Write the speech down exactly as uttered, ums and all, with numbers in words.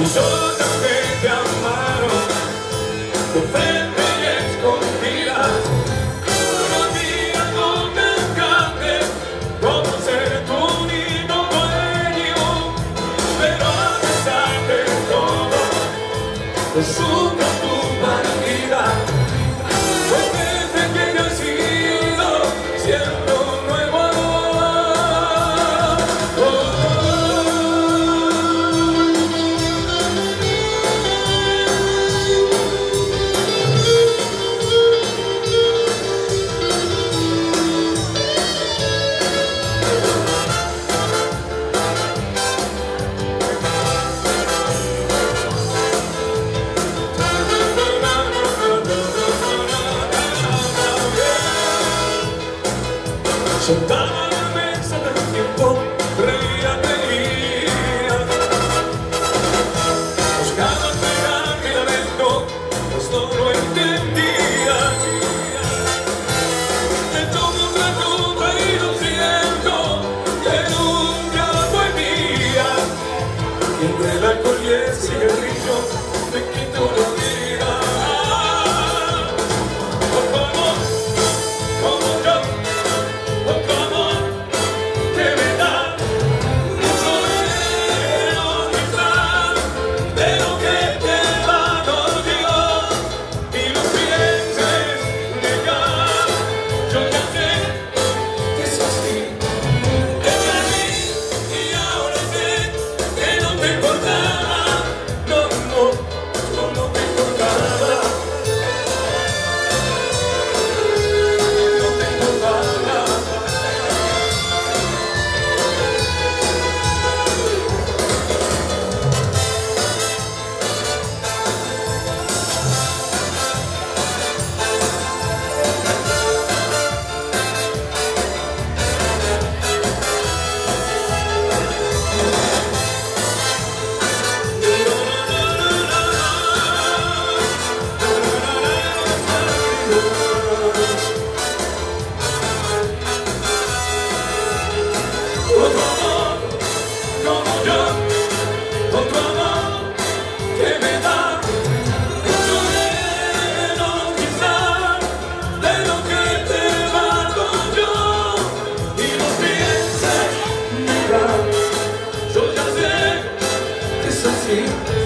Yo también te amaron de frente y escondida. Unos días no me encante conocer tu lindo dueño, pero a pesar de todo, no sufro tu partida. Pues desde que yo he sido, siento un nuevo amor. Oh, oh, sentaba en la mesa del tiempo, reía, reía. Buscaba esperar mi lamento, pues no lo entendía. Me tomo otra copa y lo siento, que nunca fue mía. Y entre el alcohol y el cigarrillo me quito la vida. Por favor, como yo. Yo ya sé que es así.